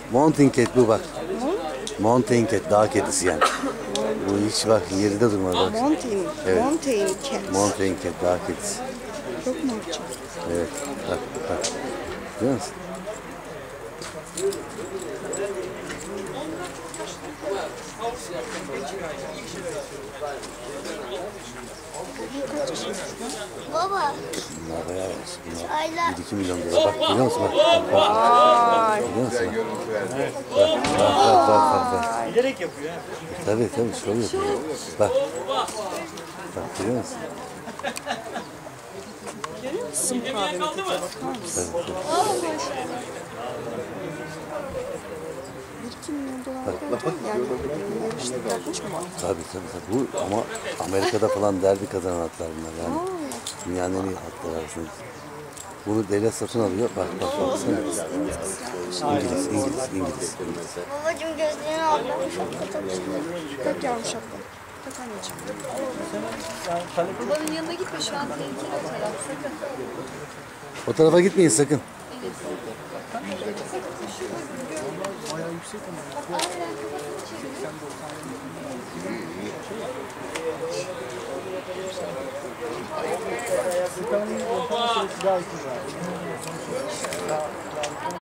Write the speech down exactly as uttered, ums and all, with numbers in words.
Mountain cat bu bak. Mountain cat, dağ kedisi yani. Bu hiç bak yerinde durmaz bak. Mountain, Evet. mountain cat. Mountain cat, dağ kedisi. Çok mu açık? Evet, bak bak. Görüyor musun? Baba. Bunlar bayağı var. Bunlar Ayla. bir iki milyon dolar. Bak görüyor musun? Bak, bak, bak. Görüyor musun? Bak, bak, bak, bak, bak, bak. Bilerek yapıyor ha. Tabii tabii, şov yapıyor. Bak. Bak görüyor musun? Sim kahvemi tadına bakar mısın? Tabii, tabii. Bir iki milyon dolar koyacak. Yani yarışta bırakmış mı var? Tabii tabii tabii. Bu ama Amerika'da falan derbi kazanan atlar bunlar yani. Dünyanın en iyi atları arasında. Bunu devlet satın alıyor. Bak bak baksana. İngiliz, İngiliz, İngiliz. Babacığım gözlüğünü al. Tak yavrum şapka. Tak anneciğim. Babanın yanına gitme, şu an tehlikeli o taraf. Sakın. O tarafa gitmeyin sakın. Daha iyi güzel.